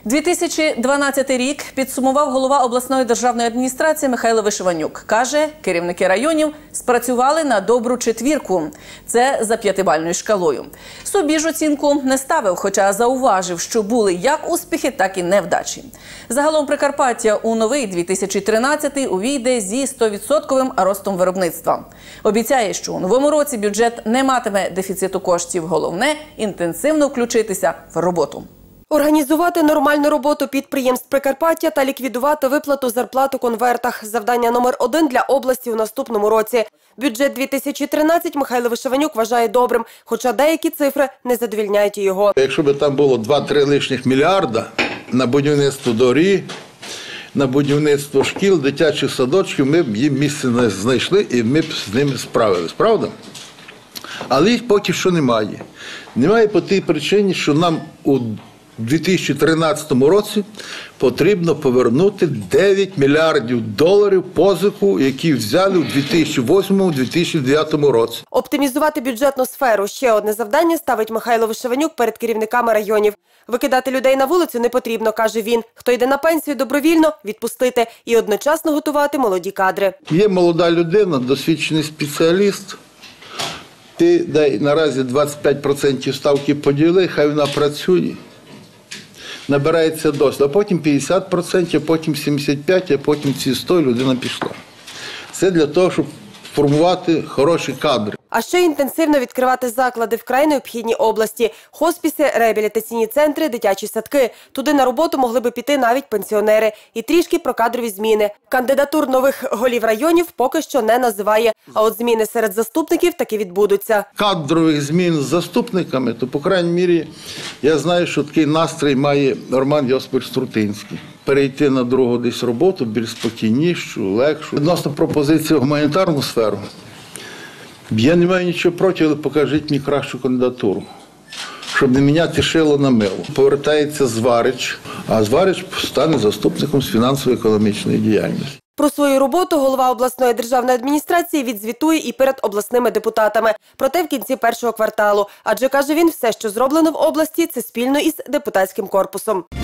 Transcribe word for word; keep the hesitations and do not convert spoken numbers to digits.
дві тисячі дванадцятий рік підсумував голова обласної державної адміністрації Михайло Вишиванюк. Каже, керівники районів спрацювали на добру четвірку. Це за п'ятибальною шкалою. Собі ж оцінку не ставив, хоча зауважив, що були як успіхи, так і невдачі. Загалом Прикарпаття у новий дві тисячі тринадцятий увійде зі сто відсотковим ростом виробництва. Обіцяє, що у новому році бюджет не матиме дефіциту коштів. Головне – інтенсивно включитися в роботу. Організувати нормальну роботу підприємств Прикарпаття та ліквідувати виплату зарплат у конвертах – завдання номер один для області у наступному році. Бюджет дві тисячі тринадцятий Михайло Вишиванюк вважає добрим, хоча деякі цифри не задовільняють його. Якщо б там було два-три лишніх мільярда на будівництво доріг, на будівництво шкіл, дитячих садочків, ми б їм місце не знайшли і ми б з ними справились, правда? Але їх поки що немає. Немає по тій причині, що нам у дві тисячі тринадцятому році потрібно повернути дев'ять мільярдів доларів позику, які взяли у дві тисячі восьмому - дві тисячі дев'ятому році. Оптимізувати бюджетну сферу – ще одне завдання ставить Михайло Вишиванюк перед керівниками районів. Викидати людей на вулицю не потрібно, каже він. Хто йде на пенсію добровільно – відпустити і одночасно готувати молоді кадри. Є молода людина, досвідчений спеціаліст. Ти дай наразі двадцять п'ять відсотків ставки поділи, хай вона працює. Набирається досвід, а потім п'ятдесят відсотків, потім сімдесят п'ять відсотків, а потім ці сто людина пішла. Це для того, щоб формувати хороші кадри. А ще інтенсивно відкривати заклади вкрай необхідні області – хоспіси, реабілітаційні центри, дитячі садки. Туди на роботу могли би піти навіть пенсіонери. І трішки про кадрові зміни. Кандидатур нових голів районів поки що не називає. А от зміни серед заступників таки відбудуться. Кадрових змін з заступниками, то, по крайній мірі, я знаю, що такий настрій має Роман Йосипович Струтинський. Перейти на другу десь роботу, більш спокійнішу, легшу. Відносно пропозиції в гуманітарну сферу. Я не маю нічого проти, але покажіть мені кращу кандидатуру, щоб не міняти шило на мило. Повертається Зварич, а Зварич стане заступником з фінансово-економічної діяльності. Про свою роботу голова обласної державної адміністрації відзвітує і перед обласними депутатами. Проте в кінці першого кварталу. Адже, каже він, все, що зроблено в області, це спільно із депутатським корпусом.